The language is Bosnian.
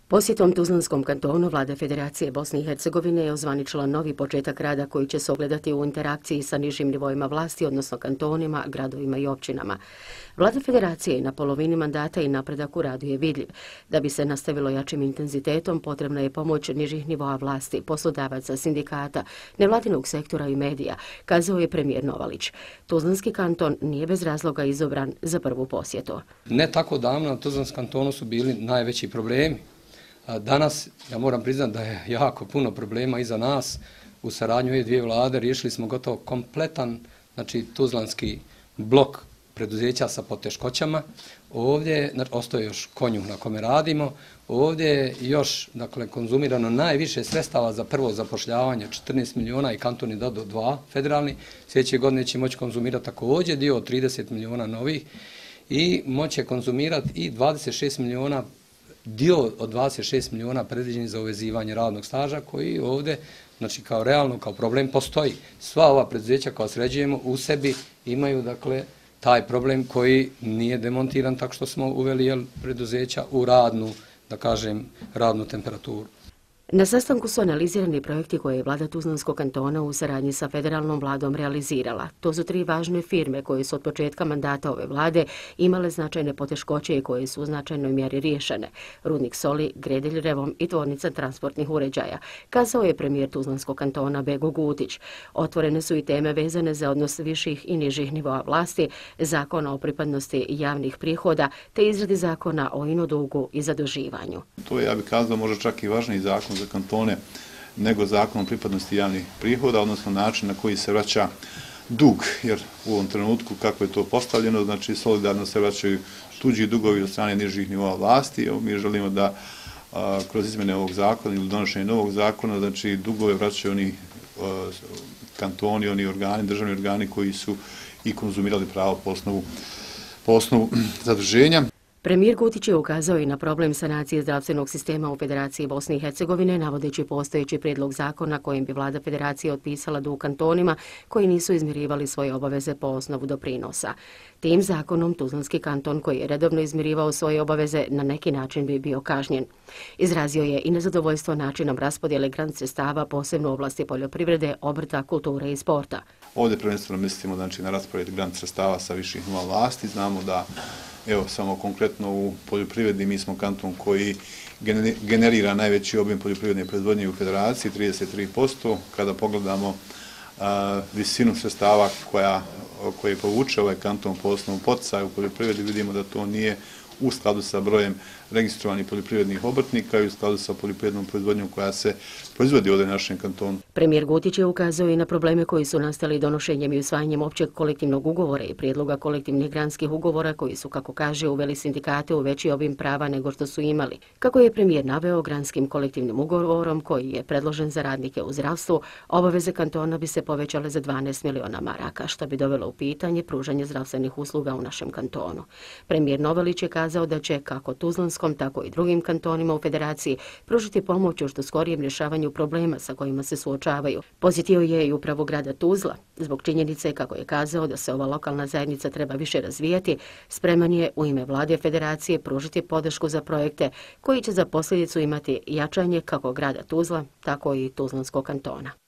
Posjetom Tuzlanskom kantonu vlada Federacije Bosne i Hercegovine je ozvaničila novi početak rada koji će se ogledati u interakciji sa nižim nivoima vlasti, odnosno kantonima, gradovima i općinama. Vlada Federacije je na polovini mandata i napredak u radu je vidljiv. Da bi se nastavilo jačim intenzitetom, potrebna je pomoć nižih nivoa vlasti, poslodavaca, sindikata, nevladinog sektora i medija, kazao je premijer Novalić. Tuzlanski kanton nije bez razloga izabran za prvu posjetu. Ne tako davno na Tuzlanskom kantonu su bili najveći problemi. Danas, ja moram priznati da je jako puno problema iza nas. U saradnju ove dvije vlade riješili smo gotovo kompletan, tuzlanski blok preduzeća sa poteškoćama. Ovdje ostaje još konjuh na kome radimo. Ovdje je još konzumirano najviše sredstava za prvo zapošljavanje, 14 miliona i kanton je dao 2 federalni. Sljedeće godine će moći konzumirati također dio od 30 miliona novih i moće konzumirati i 26 miliona dio od 26 miliona predviđeni za uvezivanje radnog staža koji ovdje, kao realno, kao problem postoji. Sva ova preduzeća koja sređujemo u sebi imaju, taj problem koji nije demontiran tako što smo uveli preduzeća u radnu temperaturu. Na sastanku su analizirani projekti koje je vlada Tuzlanskog kantona u saradnji sa federalnom vladom realizirala. To su 3 važne firme koje su od početka mandata ove vlade imale značajne poteškoće i koje su u značajnoj mjeri riješene. Rudnik soli, Gredelj Revom i tvornica transportnih uređaja, kazao je premijer Tuzlanskog kantona Bego Gutić. Otvorene su i teme vezane za odnos viših i nižih nivoa vlasti, zakona o pripadnosti javnih prihoda te izradi zakona o inodugu i zaduživanju. To je, ja bih kazao, možda čak i važniji zakon za kantone nego zakon o pripadnosti javnih prihoda, odnosno način na koji se vraća dug, jer u ovom trenutku kako je to postavljeno, solidarno se vraćaju tuđi dugovi od strane nižih nivoa vlasti. Mi želimo da kroz izmjene ovog zakona ili donošenje novog zakona, dugove vraćaju oni kantoni, oni organi, državni organi koji su i konzumirali pravo po osnovu zaduženja. Premijer Gutić je ukazao i na problem sanacije zdravstvenog sistema u Federaciji Bosne i Hercegovine, navodeći postojeći prijedlog zakona kojim bi vlada Federacije otpisala dug kantonima koji nisu izmirivali svoje obaveze po osnovu doprinosa. Tim zakonom Tuzlanski kanton koji je redovno izmirivao svoje obaveze na neki način bi bio kažnjen. Izrazio je i nezadovoljstvo načinom raspodjele grant sredstava, posebno u oblasti poljoprivrede, obrta, kulture i sporta. Ovdje prvenstveno mislimo na raspored grant sredstava sa viših nivoa vlasti. Znamo da samo konkretno u poljoprivredi mi smo kanton koji generira najveći obim poljoprivredne proizvodnje u Federaciji, 33%. Kada pogledamo visinu sredstava koje povuče ovaj kanton po osnovu poticaja u poljoprivredi, vidimo da to nije u skladu sa brojem registrovanih poljoprivrednih obrtnika i u skladu sa poljoprivrednom proizvodnjom koja se proizvodi ovdje u našem kantonu. Premijer Gutić je ukazao i na probleme koji su nastali donošenjem i usvajanjem općeg kolektivnog ugovora i prijedloga kolektivnih granskih ugovora koji su, kako kaže, uveli sindikate u veći obim prava nego što su imali. Kako je premijer naveo, granskim kolektivnim ugovorom koji je predložen za radnike u zdravstvu, obaveze kantona bi se povećale za 12 miliona maraka, što bi dovelo u pitanje pružanje zdravstvenih usluga u našem kantonu. Premijer Novalić je kazao da će kako Tuzlanskom, tako i drugim kantonima u Federaciji pružiti pomoć u što skorijem rješavanju problema sa kojima se suočavaju. Posjetio je i upravu grada Tuzla. Zbog činjenice, kako je kazao, da se ova lokalna zajednica treba više razvijati, spreman je u ime vlade Federacije pružiti podršku za projekte koji će za posljedicu imati jačanje kako grada Tuzla, tako i Tuzlanskog kantona.